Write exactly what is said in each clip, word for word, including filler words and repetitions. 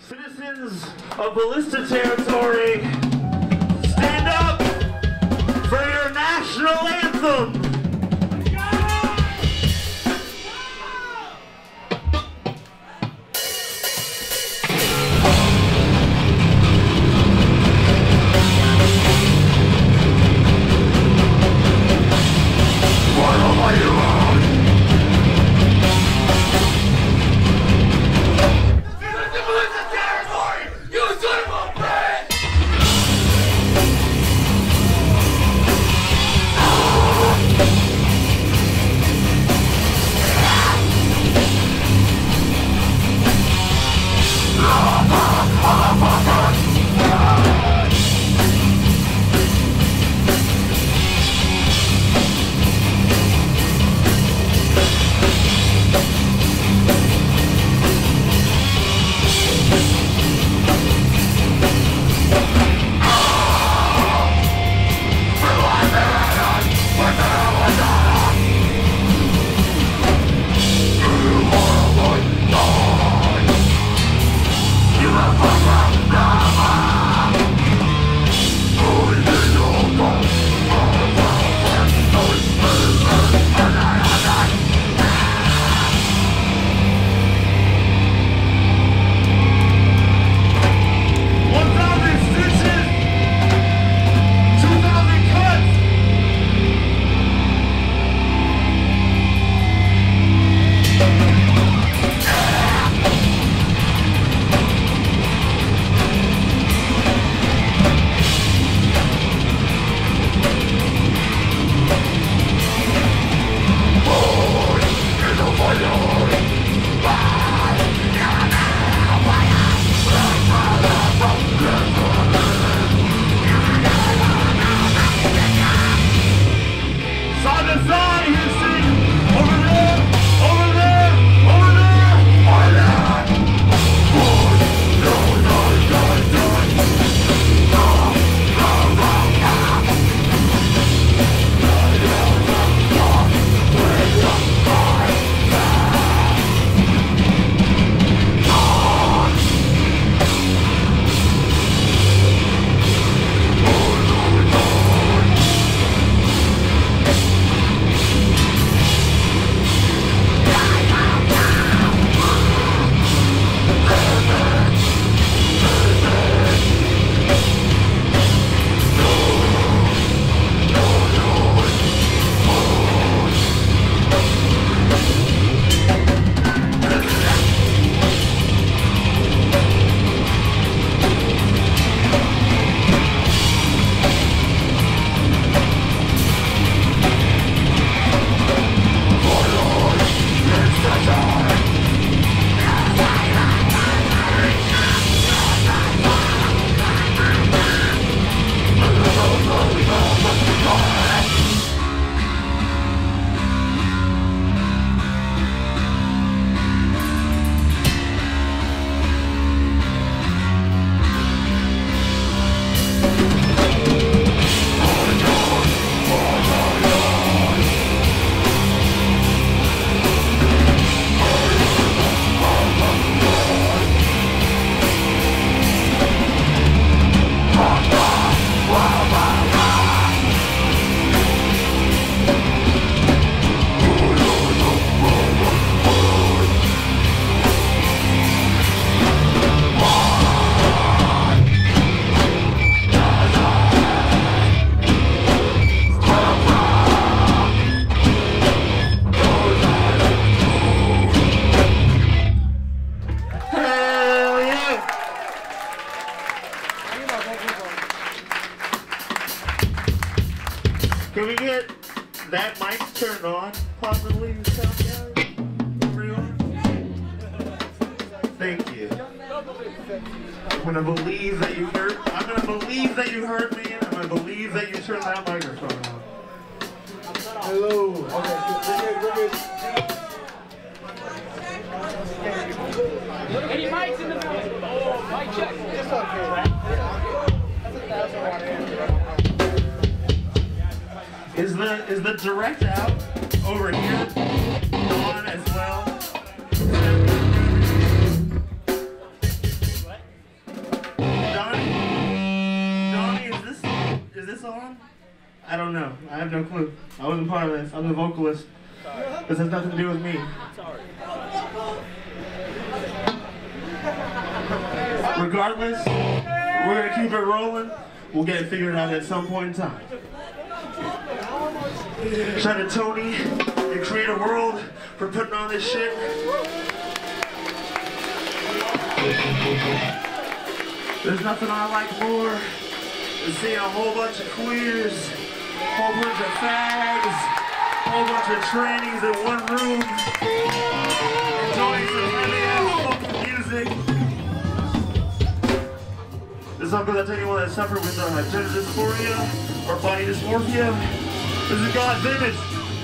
Citizens of Ballista territory, stand up for your national anthem. Can we get that mic turned on, possibly, sound guys? Everyone? Thank you. I'm gonna believe that you heard. I'm gonna believe that you heard me, and I'm gonna believe that you turned that microphone on. Hello. Okay, we're good. We're good. Any mics in the building? Oh, mic check. It's okay. Is the is the direct out over here on as well? song? I don't know. I have no clue. I wasn't part of this. I'm the vocalist. This has nothing to do with me. Regardless, we're gonna keep it rolling. We'll get it figured out at some point in time. Shout out to Tony and Creative World for putting on this shit. There's nothing I like more than seeing a whole bunch of queers, whole bunch of fags, whole bunch of trannies in one room, enjoying some heavy ass fucking music. This song goes out to anyone that suffered with uh, gender dysphoria or body dysmorphia. This is God's image.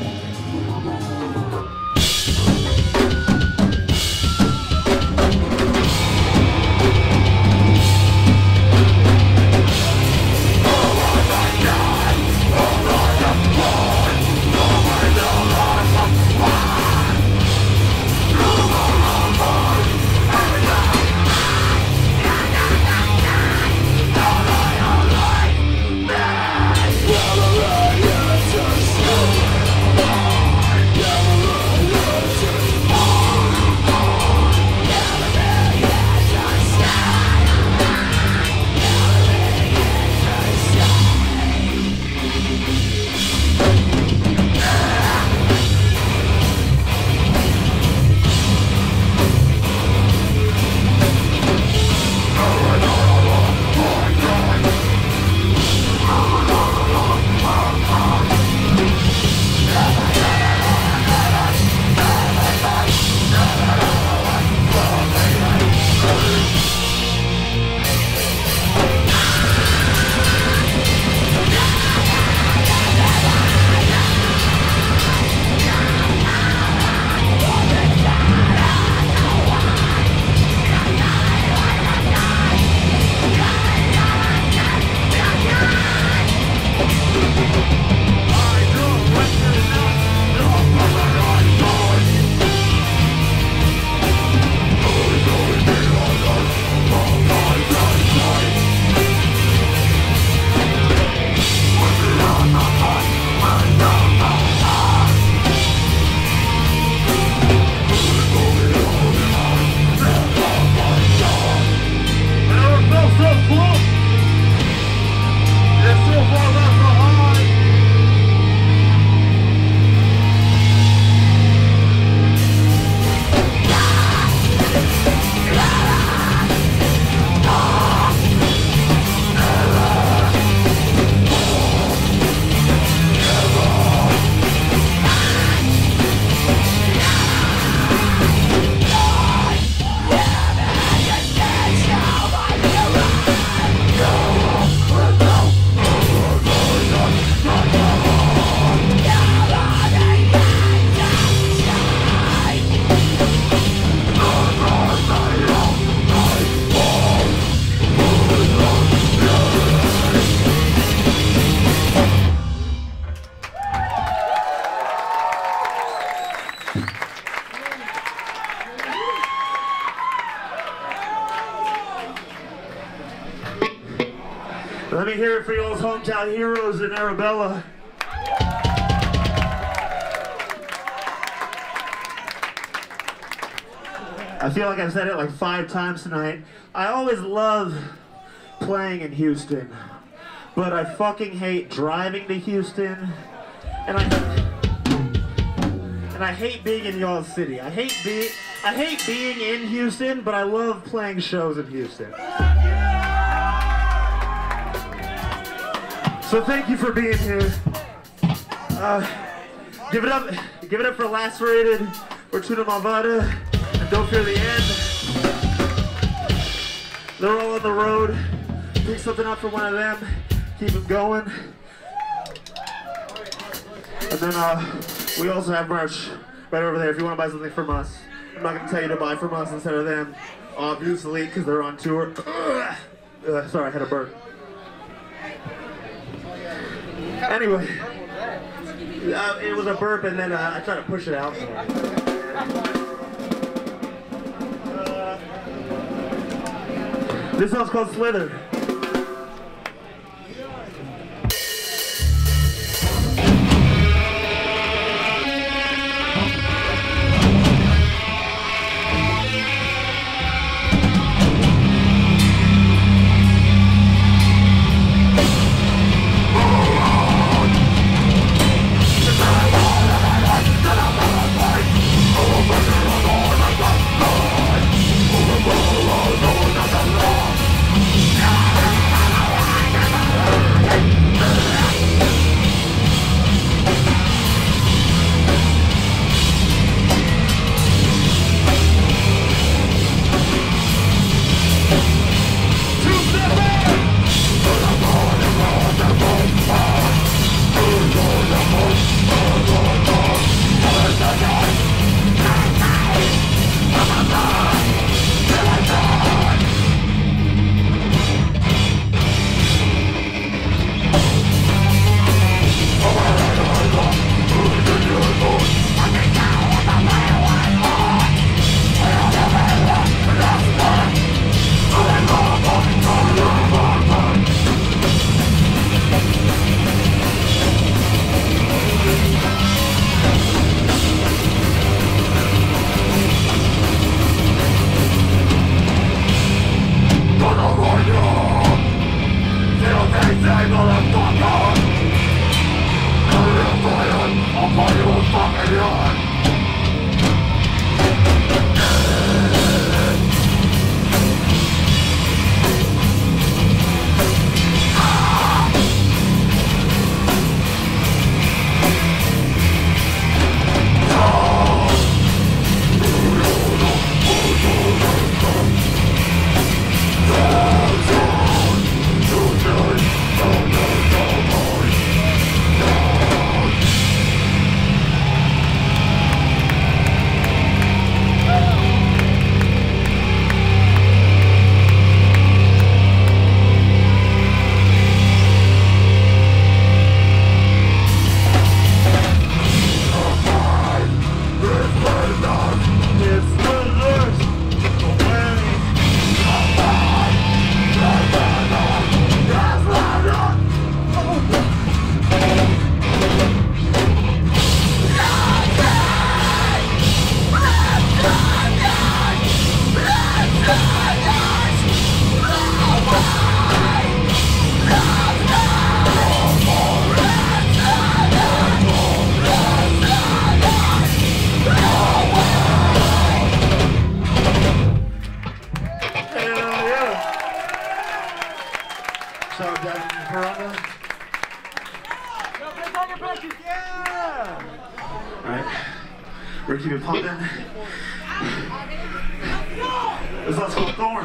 Let me hear it for y'all's hometown heroes in Arabella. I feel like I've said it like five times tonight. I always love playing in Houston, but I fucking hate driving to Houston, and I and I hate being in y'all's city. I hate being I hate being in Houston, but I love playing shows in Houston. So thank you for being here. Uh, give it up, give it up for Lacerated, or Tuna Malvada, and Don't Fear the End. They're all on the road. Pick something up for one of them. Keep them going. And then uh, we also have merch right over there if you want to buy something from us. I'm not going to tell you to buy from us instead of them, obviously, because they're on tour. Uh, sorry, I had a burp. Anyway, uh, it was a burp, and then uh, I tried to push it out. Uh, this song's called Slither. So, Devin Perona. Yeah! Alright. We're gonna keep it pumping. This one's called Thorns.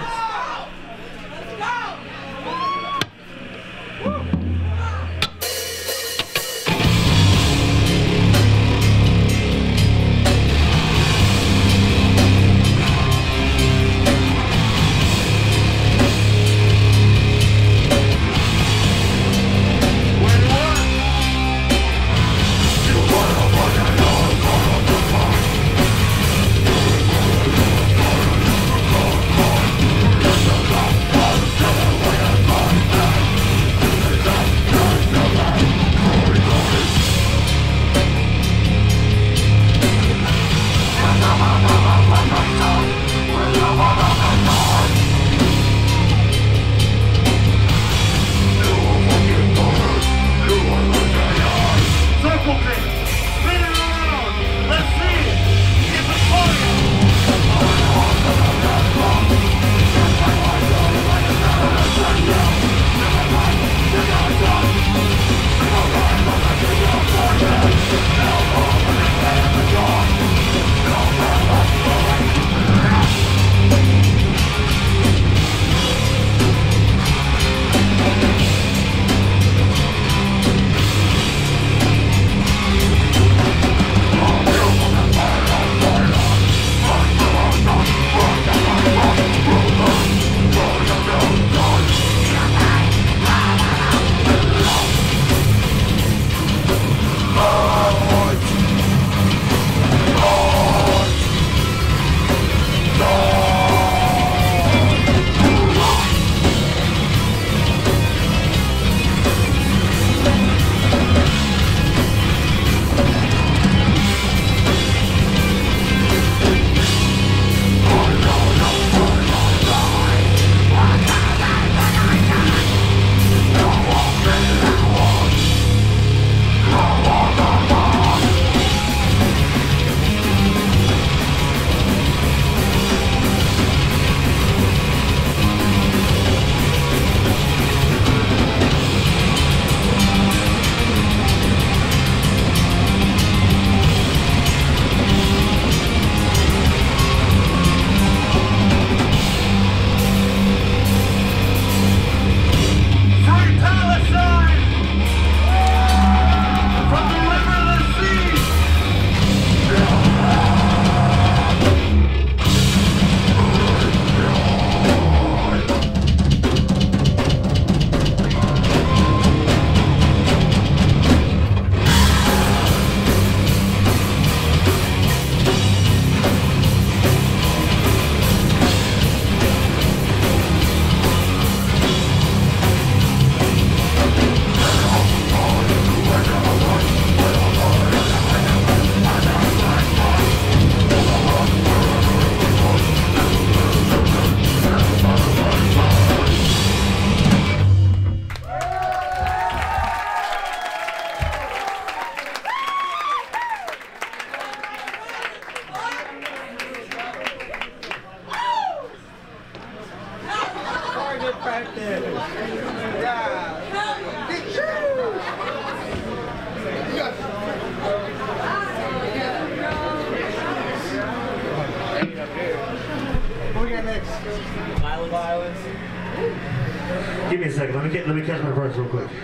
Give me a second. Let me get, let me catch my breath real quick.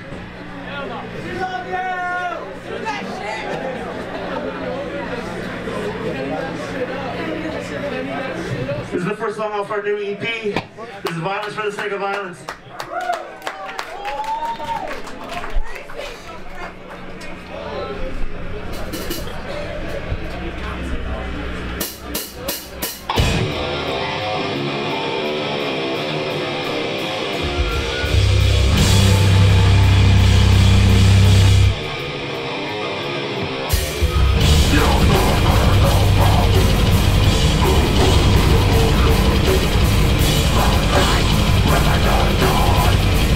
This is the first song off our new E P. This is Violence for the Sake of Violence. When I die, die.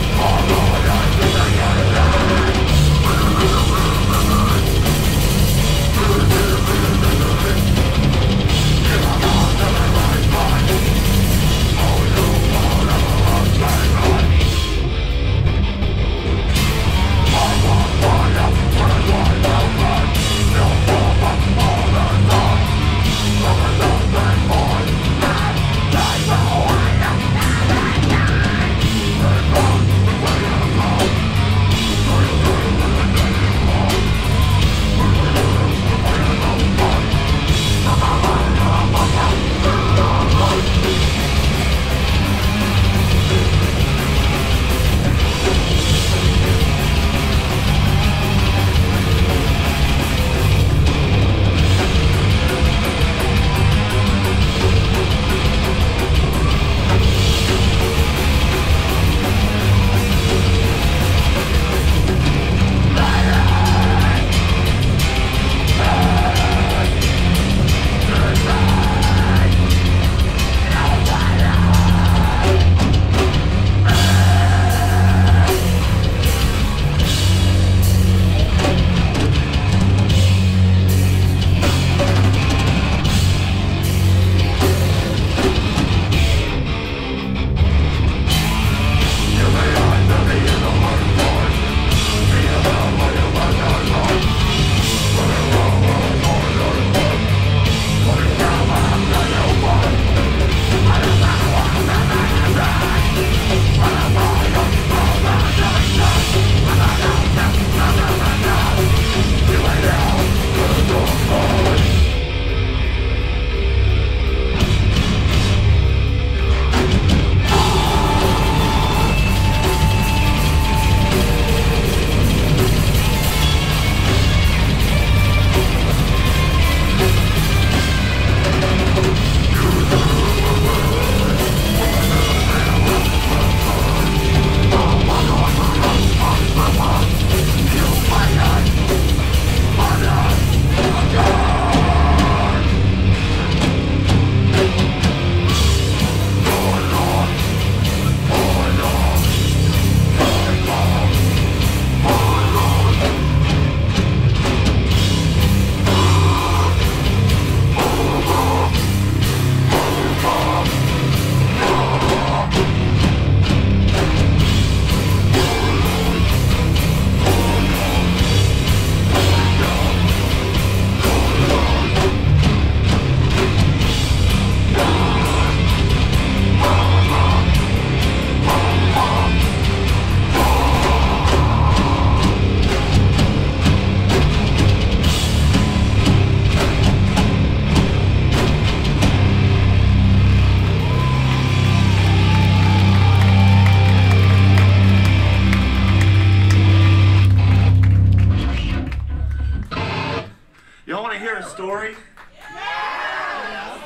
story? Yeah!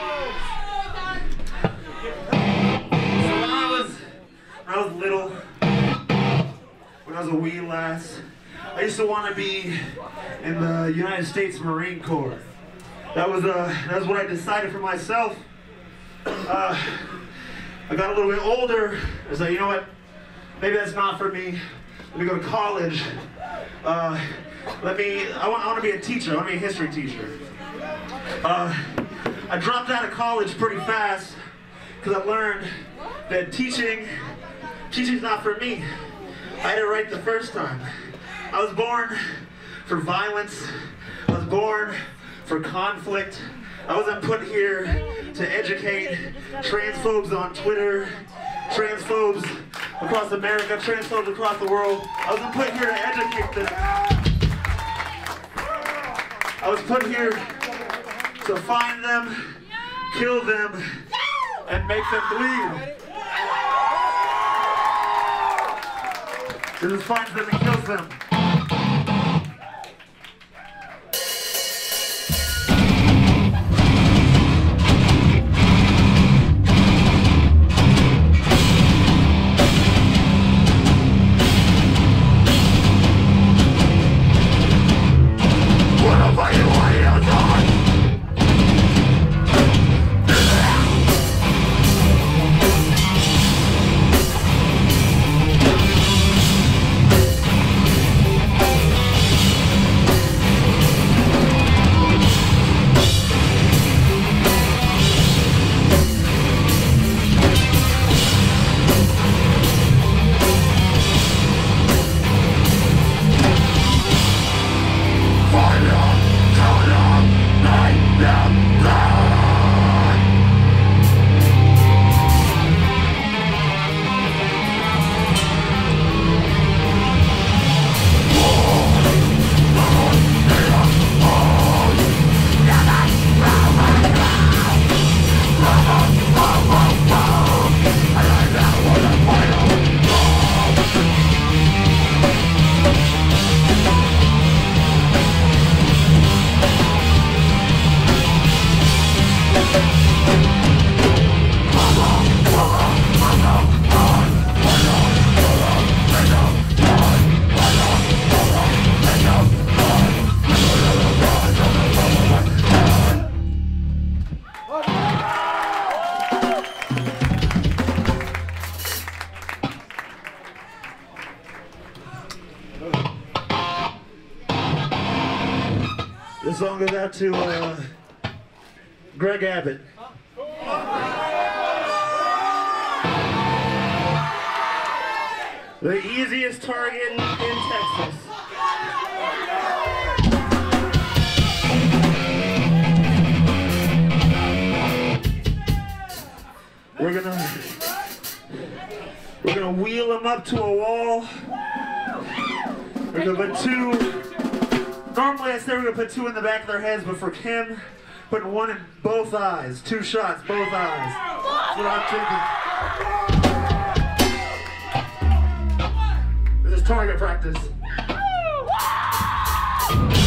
So when I was, when I was little, when I was a wee lass, I used to want to be in the United States Marine Corps. That was uh, that was what I decided for myself. Uh, I got a little bit older. I was like, you know what? Maybe that's not for me. Let me go to college. Uh, let me. I want. I want to be a teacher. I want to be a history teacher. Uh, I dropped out of college pretty fast because I learned that teaching, teaching's not for me. I had it right the first time. I was born for violence. I was born for conflict. I wasn't put here to educate transphobes on Twitter, transphobes across America, transphobes across the world. I wasn't put here to educate them. I was put here to find them, kill them, and make them bleed. This finds them and kills them. This song goes out to uh, Greg Abbott. The easiest target in Texas. We're gonna we're gonna wheel him up to a wall. We're gonna put two. Normally I say we're gonna put two in the back of their heads, but for him, putting one in both eyes. Two shots, both eyes. That's what I'm thinking. This is target practice.